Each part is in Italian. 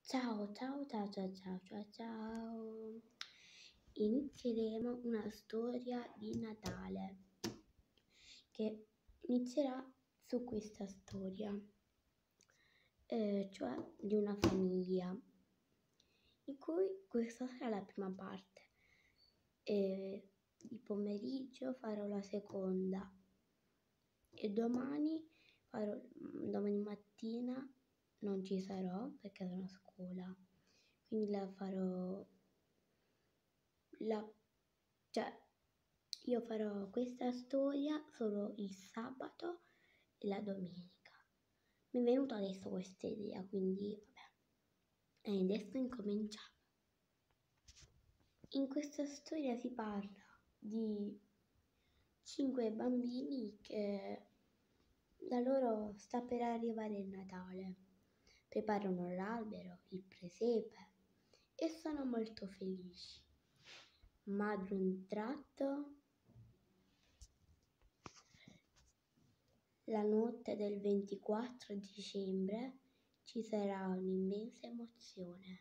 Ciao, ciao, ciao, ciao, ciao, ciao, ciao. Inizieremo una storia di Natale che inizierà su questa storia, cioè di una famiglia, in cui questa sarà la prima parte. Di pomeriggio farò la seconda e domani mattina non ci sarò perché sono a scuola, quindi cioè io farò questa storia solo il sabato e la domenica. Mi è venuta adesso questa idea, quindi vabbè. E adesso incominciamo. In questa storia si parla di 5 bambini che da loro sta per arrivare il Natale. Preparano l'albero, il presepe e sono molto felici. Ma ad un tratto, la notte del 24 dicembre, ci sarà un'immensa emozione.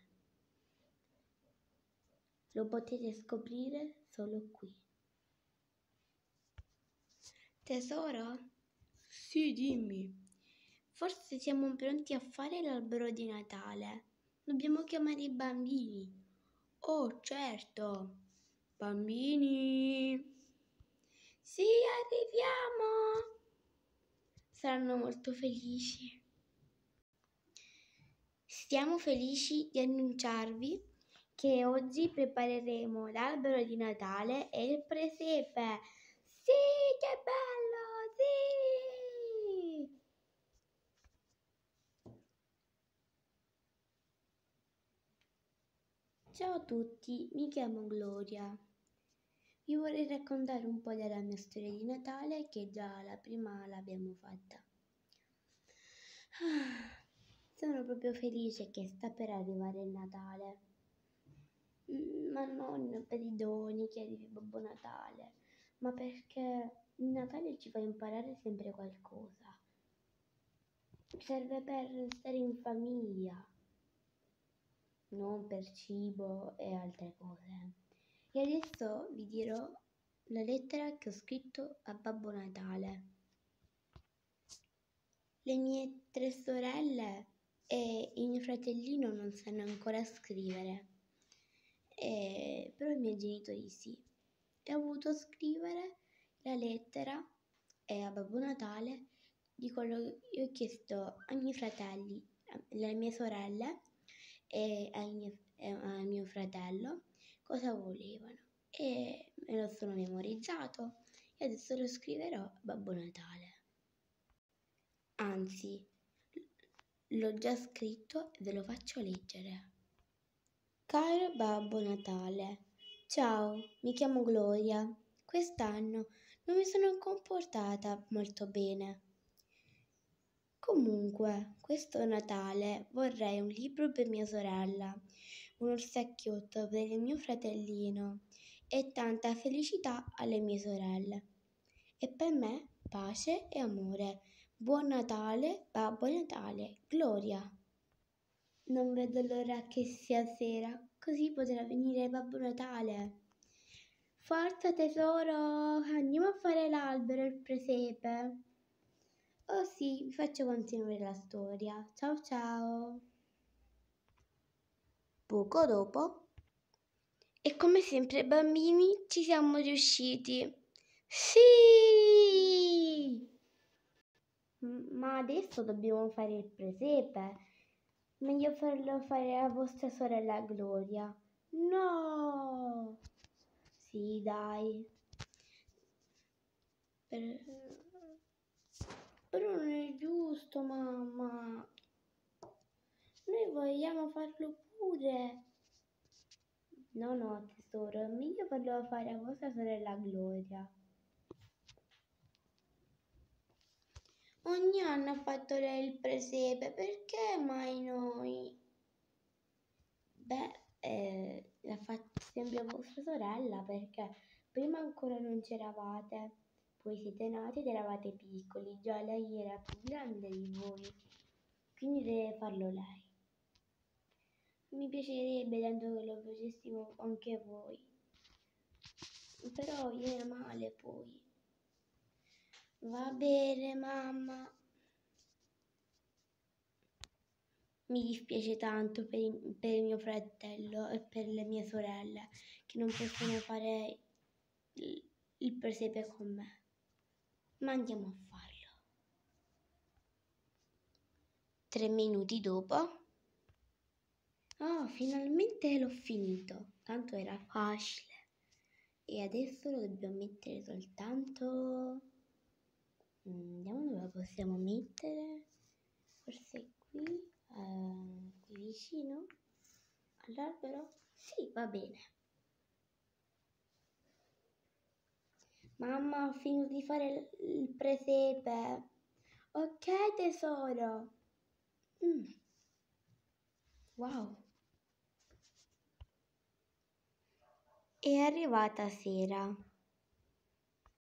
Lo potete scoprire solo qui. Tesoro? Sì, dimmi. Forse siamo pronti a fare l'albero di Natale. Dobbiamo chiamare i bambini. Oh, certo. Bambini. Sì, arriviamo. Saranno molto felici. Siamo felici di annunciarvi che oggi prepareremo l'albero di Natale e il presepe. Sì, che bello, sì! Ciao a tutti, mi chiamo Gloria. Vi vorrei raccontare un po' della mia storia di Natale, che già la prima l'abbiamo fatta. Sono proprio felice che sta per arrivare il Natale. Ma non per i doni che arrivi Babbo Natale, ma perché il Natale ci fa imparare sempre qualcosa. Serve per stare in famiglia, non per cibo e altre cose. E adesso vi dirò la lettera che ho scritto a Babbo Natale. Le mie 3 sorelle e il mio fratellino non sanno ancora scrivere, però i miei genitori sì. E ho voluto scrivere la lettera a Babbo Natale di quello che ho chiesto ai miei fratelli, alle mie sorelle e al mio fratello cosa volevano. E me lo sono memorizzato e adesso lo scriverò a Babbo Natale. Anzi, l'ho già scritto e ve lo faccio leggere. Caro Babbo Natale, ciao, mi chiamo Gloria. Quest'anno non mi sono comportata molto bene. Comunque, questo Natale vorrei un libro per mia sorella, un orsacchiotto per il mio fratellino e tanta felicità alle mie sorelle. E per me pace e amore. Buon Natale, Babbo Natale, Gloria. Non vedo l'ora che sia sera, così potrà venire Babbo Natale. Forza tesoro, andiamo a fare l'albero e il presepe. Oh sì, vi faccio continuare la storia. Ciao ciao. Poco dopo, e come sempre bambini ci siamo riusciti. Sì! Ma adesso dobbiamo fare il presepe. Meglio farlo fare a vostra sorella Gloria. No! Sì, dai. Però non è giusto, mamma. Noi vogliamo farlo pure. No, tesoro, è meglio farlo fare a vostra sorella Gloria. Ogni anno ha fatto lei il presepe, perché mai noi? L'ha fatto sempre vostra sorella, perché prima ancora non c'eravate, poi siete nati ed eravate piccoli, già lei era più grande di voi, quindi deve farlo lei. Mi piacerebbe tanto che lo facessimo anche voi. Però viene male poi. Va bene, mamma. Mi dispiace tanto per il mio fratello e per le mie sorelle che non possono fare il presepe con me. Ma andiamo a farlo. 3 minuti dopo. Oh, finalmente l'ho finito. Tanto era facile. E adesso lo dobbiamo mettere soltanto... Vediamo dove lo possiamo mettere. Forse qui, qui vicino all'albero. Sì, va bene. Mamma, ho finito di fare il presepe. Ok, tesoro. Wow. È arrivata sera.